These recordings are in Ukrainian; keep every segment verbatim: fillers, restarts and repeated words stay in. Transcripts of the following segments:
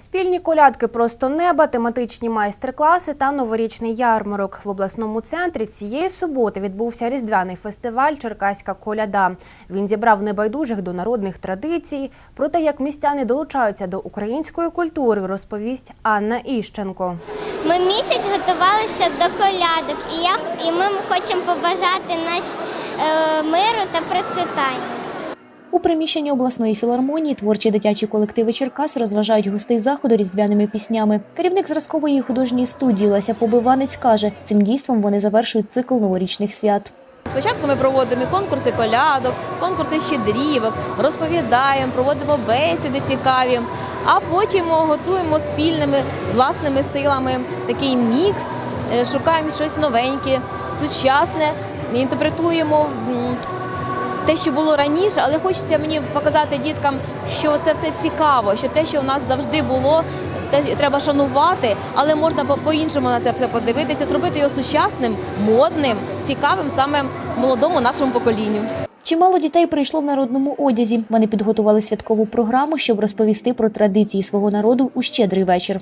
Спільні колядки «Просто неба», тематичні майстер-класи та новорічний ярмарок. В обласному центрі цієї суботи відбувся різдвяний фестиваль «Черкаська коляда». Він зібрав небайдужих до народних традицій. Про те, як містяни долучаються до української культури, розповість Анна Іщенко. Ми місяць готувалися до колядок, і, я, і ми хочемо побажати наш е, миру та процвітання. У приміщенні обласної філармонії творчі дитячі колективи Черкас розважають гостей заходу різдвяними піснями. Керівник зразкової художньої студії Леся Побиванець каже, цим дійством вони завершують цикл новорічних свят. Спочатку ми проводимо конкурси колядок, конкурси щедрівок, розповідаємо, проводимо бесіди цікаві, а потім готуємо спільними власними силами такий мікс, шукаємо щось новеньке, сучасне, інтерпретуємо те, що було раніше, але хочеться мені показати діткам, що це все цікаво, що те, що у нас завжди було, те треба шанувати, але можна по-іншому на це все подивитися, зробити його сучасним, модним, цікавим саме молодому нашому поколінню. Чимало дітей прийшло в народному одязі. Вони підготували святкову програму, щоб розповісти про традиції свого народу у щедрий вечір.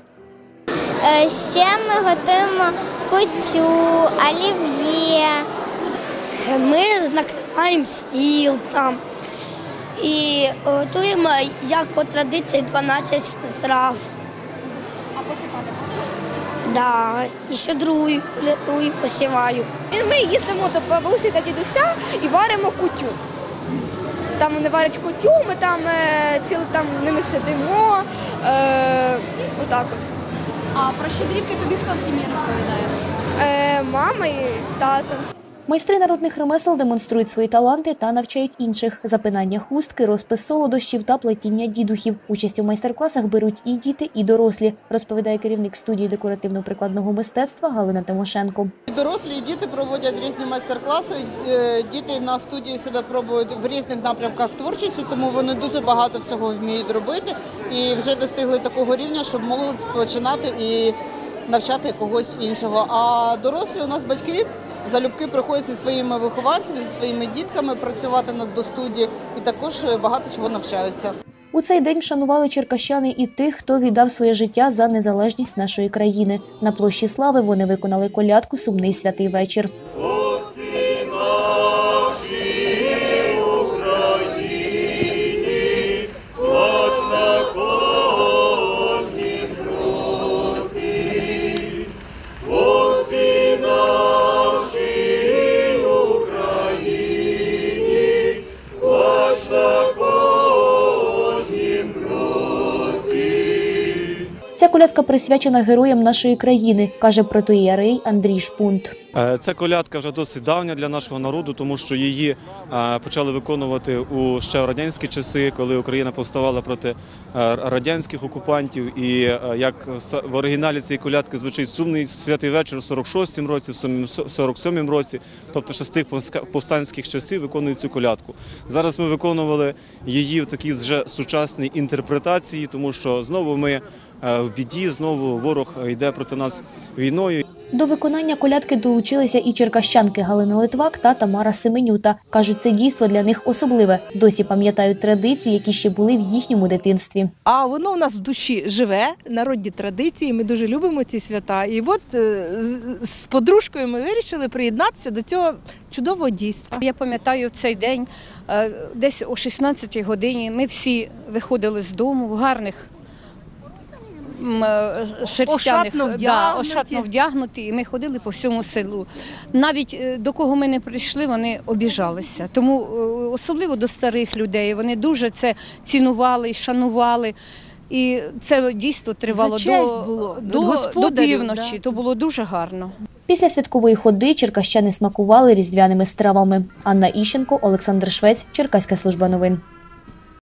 Ще ми готуємо кутю, олів'є. Ми накриваємо стіл там і готуємо, як по традиції, дванадцять страв. А посипати будете? Да, і щедрую, літую, посіваю. Ми їздимо до бабусі та дідуся і варимо кутю. Там вони варять кутю, ми там цілий там з ними сидимо. Е, отак от. А про щедрівки тобі хто в сім'ї розповідає? Е, мама і тато. Майстри народних ремесел демонструють свої таланти та навчають інших. Запинання хустки, розпис солодощів та плетіння дідухів. Участь у майстер-класах беруть і діти, і дорослі, розповідає керівник студії декоративно-прикладного мистецтва Галина Тимошенко. Дорослі і діти проводять різні майстер-класи. Діти на студії себе пробують в різних напрямках творчості, тому вони дуже багато всього вміють робити і вже достигли такого рівня, щоб можуть починати і навчати когось іншого. А дорослі у нас батьки залюбки приходять зі своїми вихованцями, зі своїми дітками працювати над до студії і також багато чого навчаються. У цей день вшанували черкащани і тих, хто віддав своє життя за незалежність нашої країни. На площі Слави вони виконали колядку «Сумний святий вечір». Ця колядка присвячена героям нашої країни, каже протоієрей Андрій Шпунт. Ця колядка вже досить давня для нашого народу, тому що її почали виконувати у ще радянські часи, коли Україна повставала проти радянських окупантів. І як в оригіналі цієї колядки звучить «Сумний святий вечір» у сорок шостому році, в сорок сьомому році, тобто ще з тих повстанських часів виконують цю колядку. Зараз ми виконували її в такій вже сучасній інтерпретації, тому що знову ми в біді, знову ворог йде проти нас війною. До виконання колядки долучилися і черкащанки Галина Литвак та Тамара Семенюта. Кажуть, це дійство для них особливе. Досі пам'ятають традиції, які ще були в їхньому дитинстві. А воно у нас в душі живе, народні традиції, ми дуже любимо ці свята. І от з подружкою ми вирішили приєднатися до цього чудового дійства. Я пам'ятаю цей день, десь о шістнадцятій годині ми всі виходили з дому в гарних шерстяних, ошатно вдягнуті. Да, ошатно вдягнуті, і ми ходили по всьому селу. Навіть до кого ми не прийшли, вони обіжалися. Тому особливо до старих людей, вони дуже це цінували і шанували. І це дійство тривало до, було. до, до півночі, да. То було дуже гарно. Після святкової ходи черкащани смакували різдвяними стравами. Анна Іщенко, Олександр Швець, Черкаська служба новин.